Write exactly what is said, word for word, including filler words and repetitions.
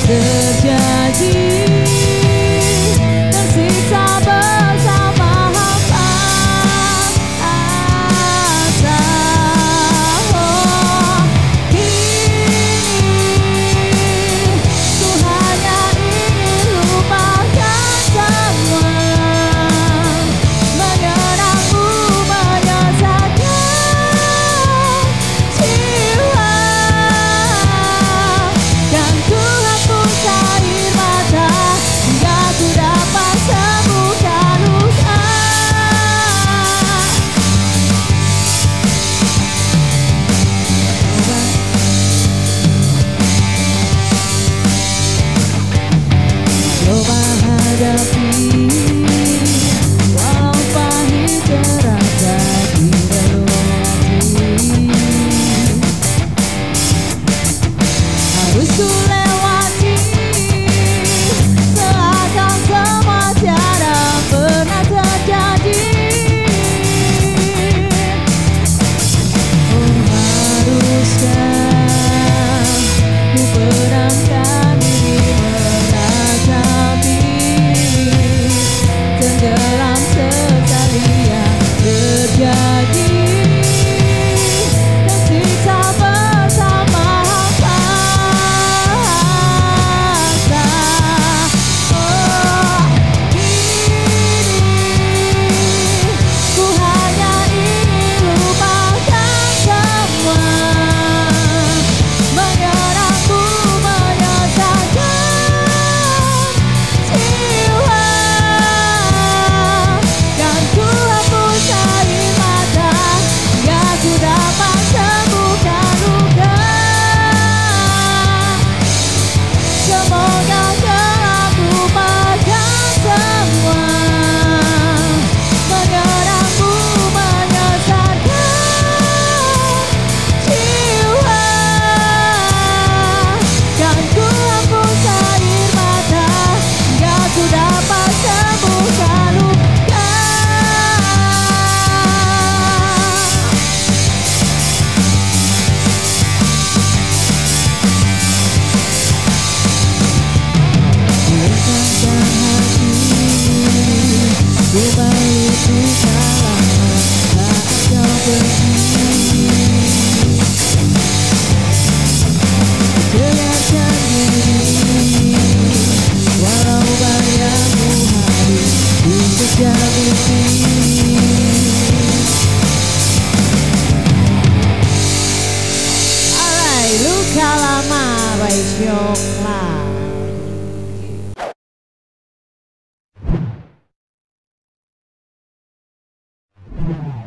terjadi. Tersiksa bersama hampa asa. Oh, kini ku hanya ingin lupakan semua, mengenangmu menyesatkan jiwa. Kan ku hapus air mata hingga ku dapat sembuhkan luka. Coba hadapi walau pahit terasa di relung hati. Harus ku lewati seakan semua tiada pernah terjadi. Oh, haruskah ku pedamkan diri meratapi tenggelam sekali yang terjadi. Tersiksa bersama hampa asa. Oh, kini ku hanya ingin lupakan semua, mengenangmu menyesatkan jiwa. Kan ku hapus air mata hingga ku dapat sembuhkan luka. Semoga telah lupakan semua, mengenangmu menyesatkan jiwa. Kan ku hapus air mata hingga ku dapat sembuhkan luka. Lupakan hati, ku balik luka lama saat kau pergi. Dengarkan diri, walau bayangmu harus untuk jadi bukti. Alright, luka lama by Syokla.